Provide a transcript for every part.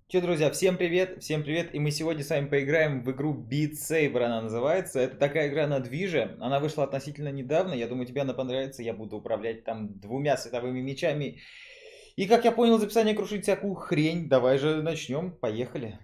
Че, друзья, всем привет, и мы сегодня с вами поиграем в игру Beat Saber, она называется. Это такая игра на движе, она вышла относительно недавно, я думаю, тебе она понравится. Я буду управлять там двумя световыми мечами. И, как я понял, из описания крушить всякую хрень. Давай же начнем, поехали.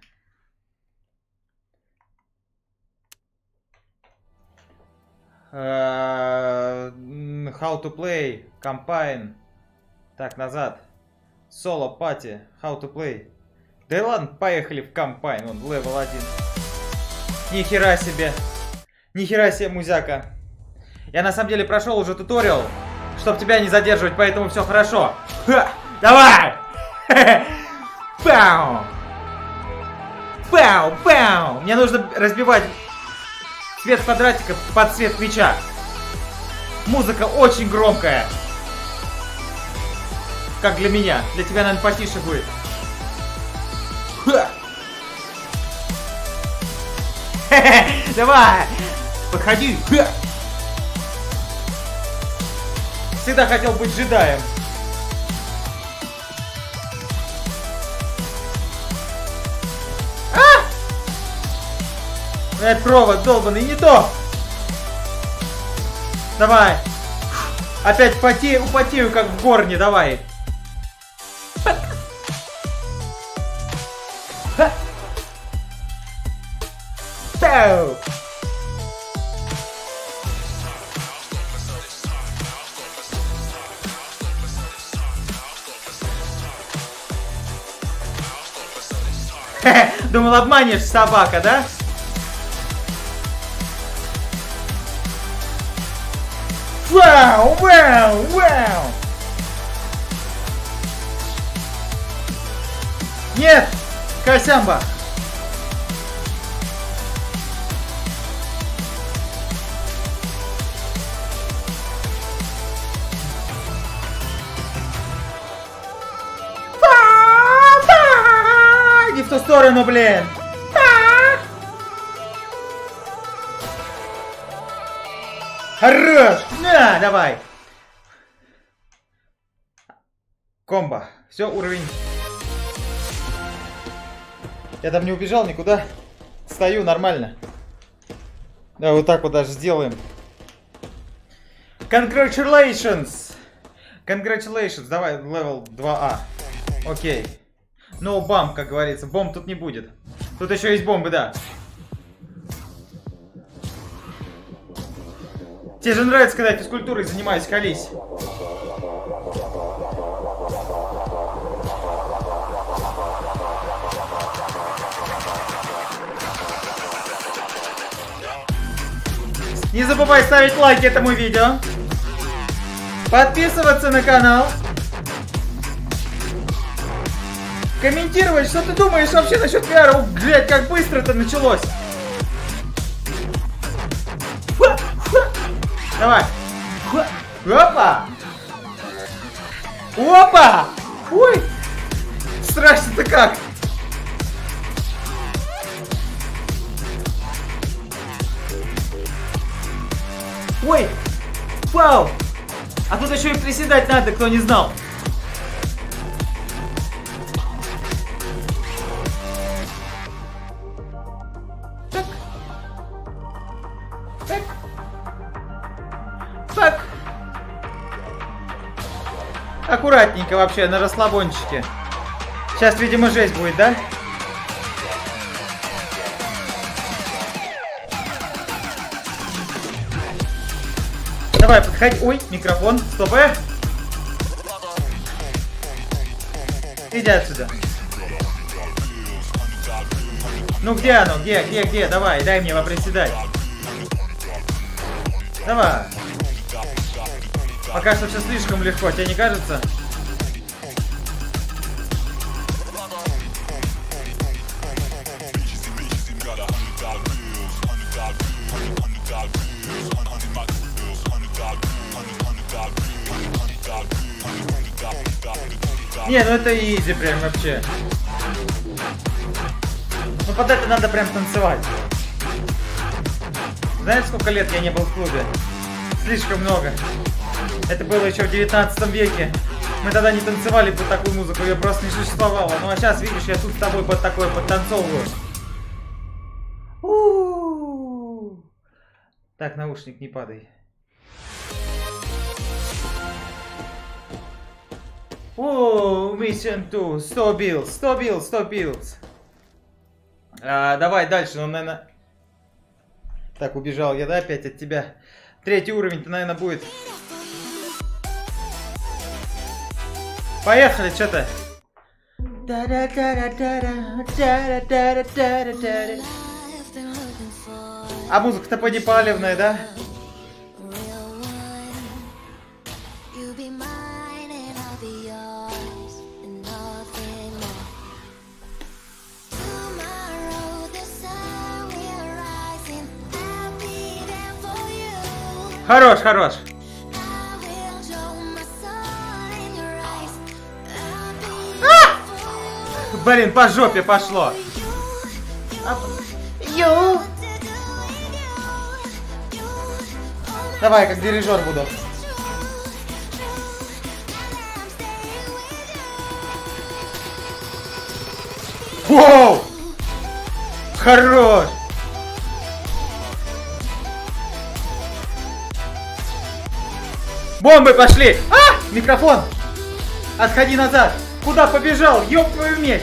How to play, combine. Так, назад. Solo party, how to play. Да и ладно, поехали в компайн, он левел 1. Нихера себе. Нихера себе, музяка. Я на самом деле прошел уже туториал, чтобы тебя не задерживать, поэтому все хорошо. Ха! Давай! Пау! Пау! Пау! Мне нужно разбивать цвет квадратика под цвет мяча. Музыка очень громкая. Как для меня. Для тебя, наверное, потише будет. Давай! Подходи! Всегда хотел быть джедаем. Этот провод долбанный, не то! Давай! Опять употею, как в горне, давай! Пау! Думал, обманешь, собака, да? Вау, вау, вау! Нет! Косямба! Не в ту сторону, блин! Хорош! На, давай! Комбо. Все, уровень. Я там не убежал никуда. Стою нормально. Да, вот так вот даже сделаем. Congratulations! Congratulations! Давай, левел 2А. Окей. No бомб, как говорится. Бомб тут не будет. Тут еще есть бомбы, да. Тебе же нравится, когда я физкультурой занимаюсь, колись. Не забывай ставить лайки этому видео. Подписываться на канал. Комментировать, что ты думаешь вообще насчет VR. Блять, как быстро это началось. Давай. Опа. Опа. Ой. Страшно-то как. Ой. Вау. А тут еще и приседать надо, кто не знал. Так. Аккуратненько вообще, на расслабончике. Сейчас, видимо, жесть будет, да? Давай, подходи. Ой, микрофон. Стоп. Иди отсюда. Ну где оно? Где? Давай, дай мне поприседать. Давай. Пока что все слишком легко, тебе не кажется? Не, ну это изи прям вообще. Ну под это надо прям танцевать. Знаешь, сколько лет я не был в клубе? Слишком много. Это было еще в 19 веке. Мы тогда не танцевали под такую музыку, ее просто не существовало. Ну а сейчас, видишь, я тут с тобой под такое подтанцовываю. Так, наушник, не падай. О, Mission 2, 100 билд, 100 билд, 100 билд. Давай дальше, ну, наверное... Так, убежал я, да, опять от тебя. 3-й уровень-то, наверное, будет. Поехали, что-то. А музыка-то поднепалевная, да? Хорош, хорош. Блин, по жопе пошло. Давай, как дирижер буду. Воу! Хорош! Бомбы пошли! А! Микрофон! Отходи назад! Куда побежал? Ёб твою медь!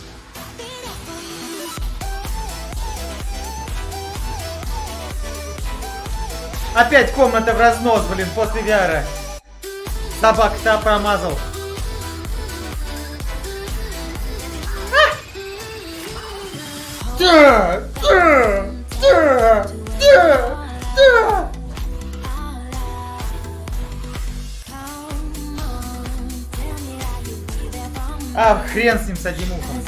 Опять комната в разнос, блин, после VR. Собака-то промазал. А, хрен с ним, с одним ухом.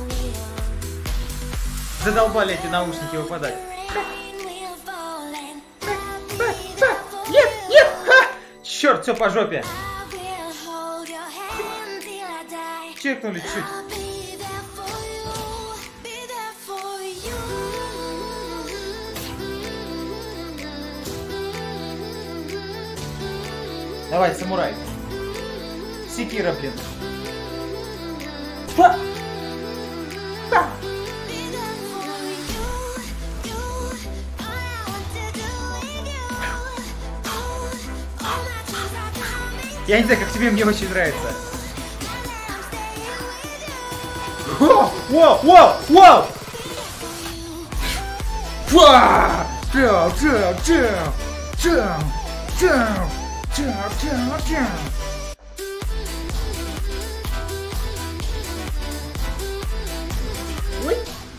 Задолбали эти наушники выпадать. Нет, нет! Ха! Черт, все по жопе. Чекнули чуть. Давай, самурай. Секира, блин. Ха! Ха! Я не знаю, как тебе, мне очень нравится. Воу, воу, воу, воу! Ой.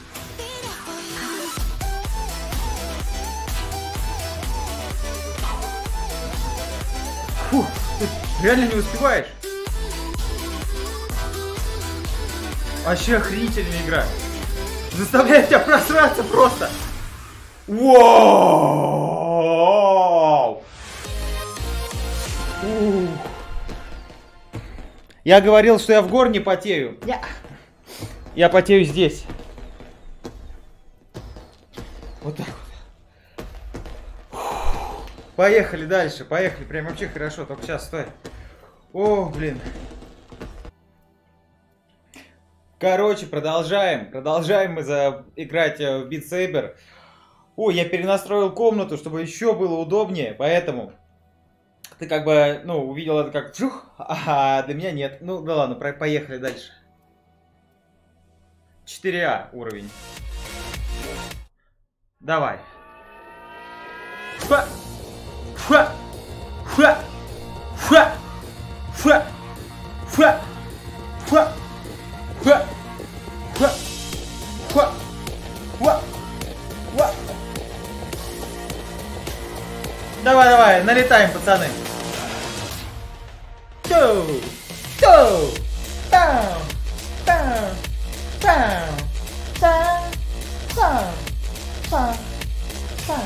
Фу, ты реально не успеваешь? Вообще охренительная игра. Заставляет тебя просраться просто. Вау! Я говорил, что я в гор не потею. Я потею здесь. Вот так вот. Поехали дальше, поехали. Прям вообще хорошо. Только сейчас, стой. О, блин. Короче, продолжаем. Продолжаем мы играть в Beat Saber. Ой, я перенастроил комнату, чтобы еще было удобнее. Поэтому ты как бы, ну, увидел это как чух, а для меня нет. Ну, да ладно, поехали дальше. 4А уровень. Давай. Фа! Фа! Фа! Фа! Фа! Фа! Фа! Фа! Фа! Фа! Фа! Фа! Давай, давай, налетаем, пацаны. Тоу! Тоу! Тау! Тау! Тау! Тау! Тау! Тау! Тау!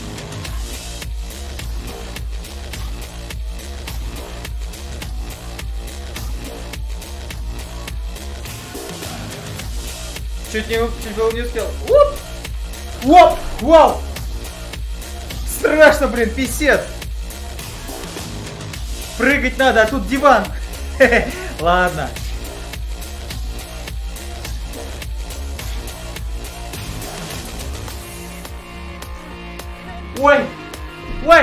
Чуть было не успел. Уп! Воп! Вау! Страшно, блин, писец! Прыгать надо, а тут диван! Ладно. Ой! Ой!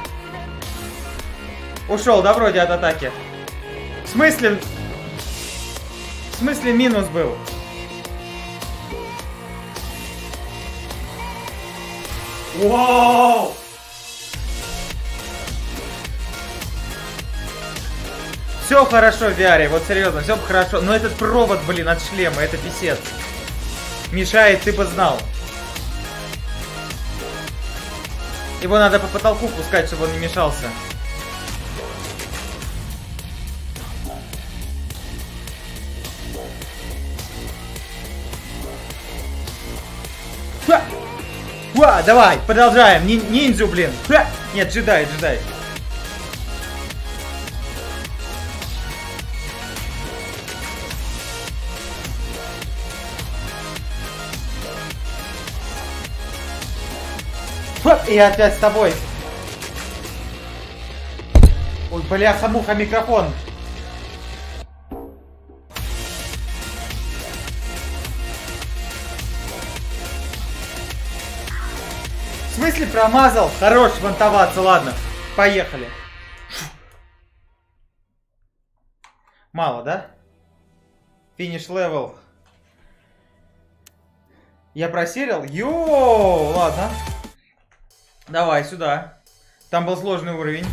Ушел, да, вроде от атаки? В смысле? В смысле минус был? Вау! Все хорошо в VR, вот серьезно, все хорошо. Но этот провод, блин, от шлема, это писец. Мешает, ты бы знал. Его надо по потолку пускать, чтобы он не мешался. Ва, давай, продолжаем. Ниндзю, блин. Нет, джедай. И опять с тобой. Ой, бляха-муха, микрофон. В смысле промазал? Хорош вантоваться, ладно. Поехали. Мало, да? Финиш левел. Я просерил? Йоу, ладно. Давай сюда. Там был сложный уровень.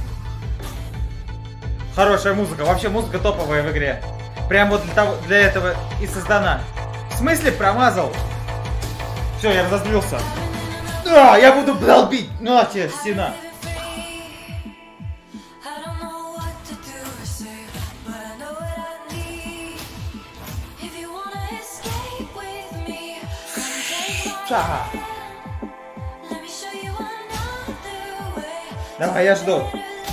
Хорошая музыка. Вообще музыка топовая в игре. Прям вот для этого и создана. В смысле промазал? Все, я разозлился. А, я буду долбить. Ну, а тебе стена. Ага. Давай, я жду.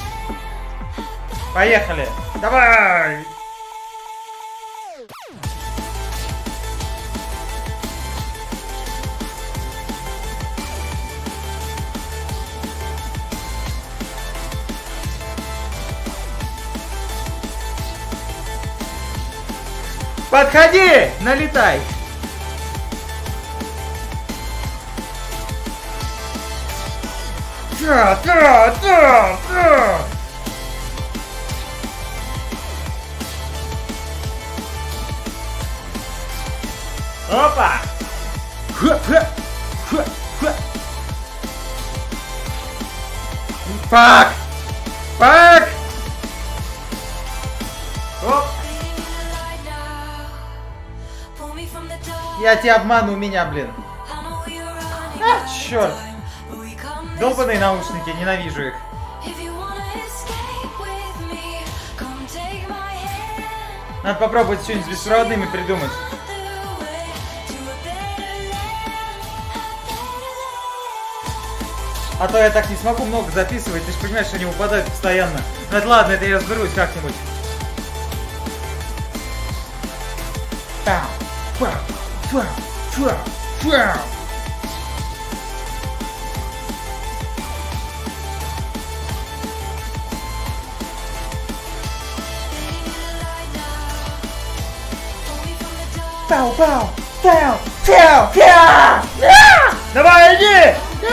Поехали. Давай. Подходи, налетай. Опа! Фак! Фак! Оп! Я тебя обману, меня, блин. А, черт! Долбаные наушники, ненавижу их. Надо попробовать что-нибудь с беспроводными придумать. А то я так не смогу много записывать, ты же понимаешь, что они выпадают постоянно. Ну это ладно, это я разберусь как-нибудь. Пау, пау, пау, пау, пау! Давай, иди!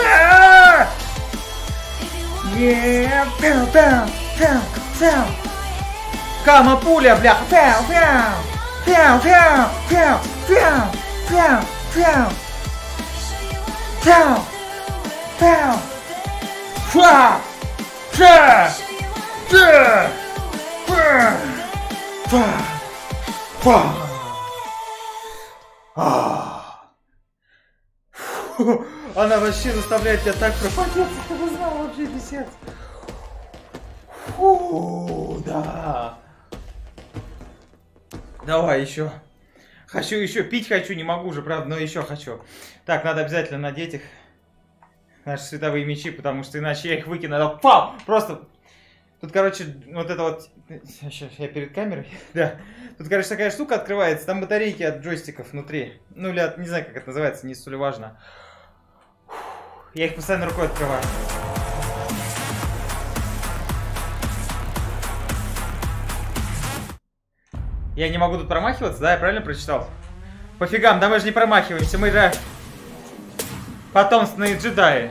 Пау, пау, пау, пау! Кама пуля, бляха! Пау, пау! Пау, пау, пау, пау, пау, пау! Пау! Пау! Фа! Фа! Фа! Фа! Фа! Она вообще заставляет тебя так пропадать, ты бы знал, вообще писец. Фу, да. Давай еще. Хочу еще, пить хочу, не могу уже, правда, но еще хочу. Так, надо обязательно надеть их. Наши световые мечи, потому что иначе я их выкину. Это пау! Просто... Тут, короче, вот это вот... Сейчас я перед камерой. Да. Тут, короче, такая штука открывается. Там батарейки от джойстиков внутри. Ну, или от... Не знаю, как это называется, не столь важно. Я их постоянно рукой открываю. Я не могу тут промахиваться, да? Я правильно прочитал? Пофигам, да мы же не промахиваемся, мы же потомственные джедаи.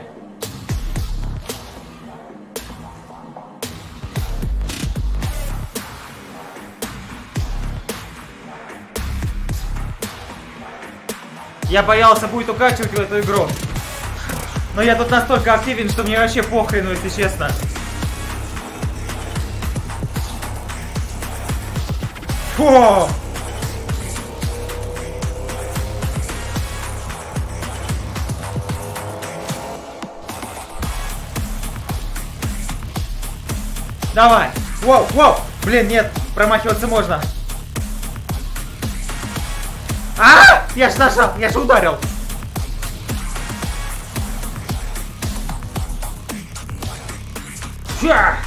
Я боялся, будет укачивать в эту игру. Но я тут настолько активен, что мне вообще похрену, если честно. Фу! Давай! Воу, воу! Блин, нет, промахиваться можно. А! Я же нажал, я же ударил. Фя!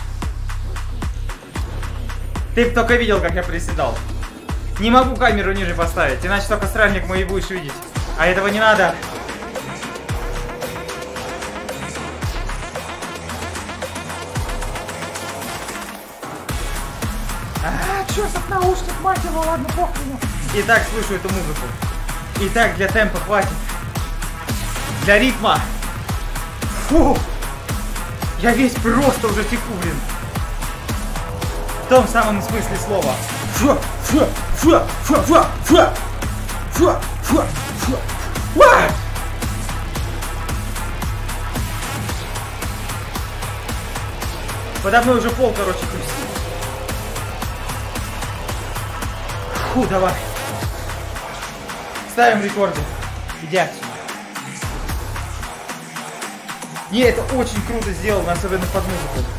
Ты только видел, как я приседал. Не могу камеру ниже поставить, иначе только сральник мой будешь видеть. А этого не надо. Чёртов наушник, мать его, ладно, похрен. И так слышу эту музыку. И так для темпа хватит. Для ритма. Фу! Я весь просто уже теку, блин. В том самом смысле слова. Фу, фу, фу, фу, фу, фу, фу, фу, фу. Подо мной уже пол, короче, пусть. Фу, давай. Ставим рекорды. Иди отсюда. Не, это очень круто сделано, особенно под музыку.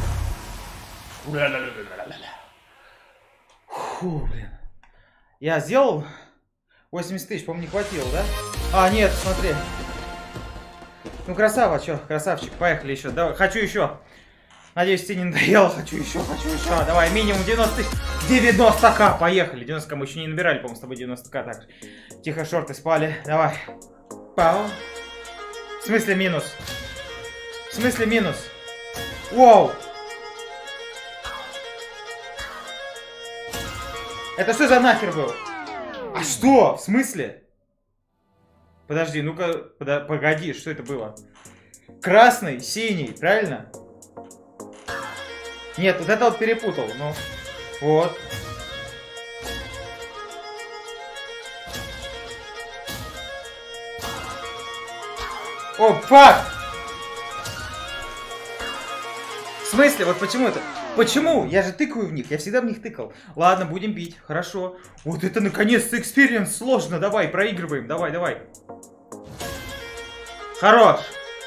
Фу, блин. Я сделал 80 тысяч, по-моему, не хватило, да? А, нет, смотри. Ну, красава, чё, красавчик, поехали еще. Давай, хочу еще. Надеюсь, тебе не надоело. Хочу еще. Давай, минимум 90 тысяч. 90к, поехали. 90к мы еще не набирали, по-моему, с тобой 90к. Так, тихо, шорты спали. Давай. Пау. В смысле минус? В смысле минус? Воу. Это что за нахер был? А что? В смысле? Подожди, ну-ка, погоди, что это было? Красный, синий, правильно? Нет, вот это вот перепутал, ну. Вот. О, фак! В смысле? Вот почему это? Почему? Я же тыкаю в них, я всегда в них тыкал. Ладно, будем бить, хорошо. Вот это наконец-то экспириенс сложно. Давай, проигрываем, давай. Хорош.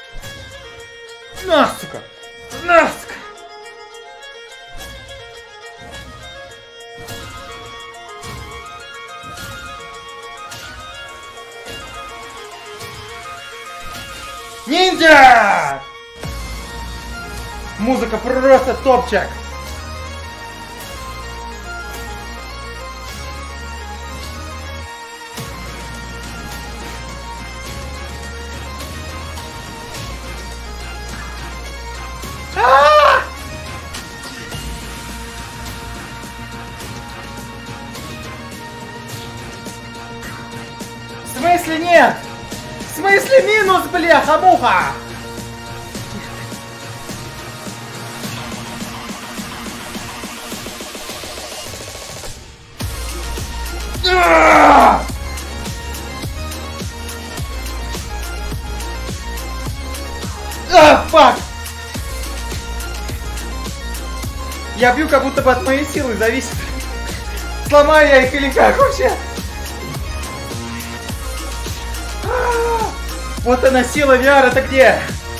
На, сука. На, сука. Ниндзя! Музыка просто топчик! В смысле нет? В смысле минус, бляха-муха? Фак! Я бью, как будто бы от моей силы зависит. Сломаю я их или как вообще? Вот она сила VR, это где?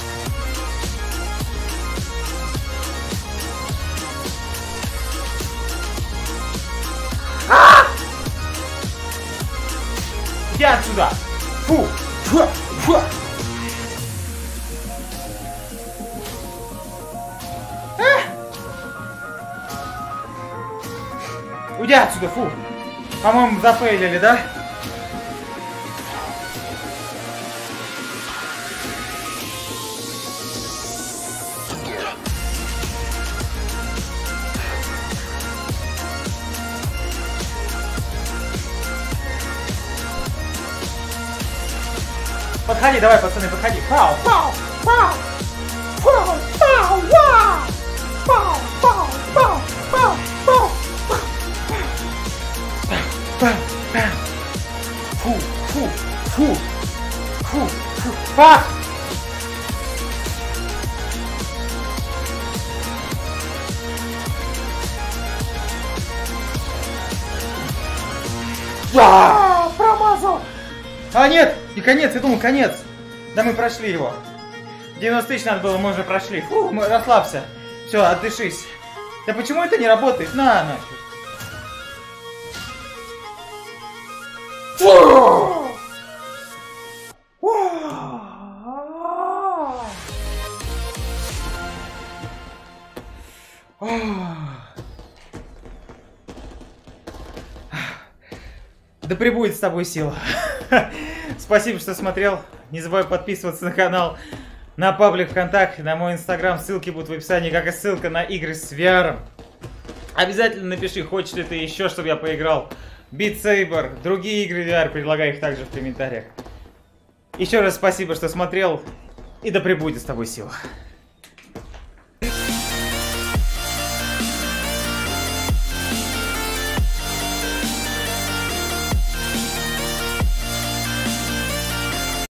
Иди отсюда! Фу! Фу! Фу! Уйди отсюда, фу! По-моему, зафейлили, да? Подходи, давай, пацаны, подходи. Пау, пау, пау. Пау, пау, вау. Пау, пау, пау, пау, пау. Пау, пау. Фу, фу, фу. Фу, фу. Пах. Да, промазал. А нет, не конец, я думал конец. Да мы прошли его. 90 тысяч надо было, мы уже прошли. Фу, расслабься. Все, отдышись. Да почему это не работает? На, нафиг. Фу! Да пребудет с тобой сила. Спасибо, что смотрел. Не забывай подписываться на канал, на паблик ВКонтакте, на мой инстаграм. Ссылки будут в описании, как и ссылка на игры с VR. Обязательно напиши, хочешь ли ты еще, чтобы я поиграл. Beat Saber, другие игры VR, предлагай их также в комментариях. Еще раз спасибо, что смотрел. И да пребудет с тобой сила.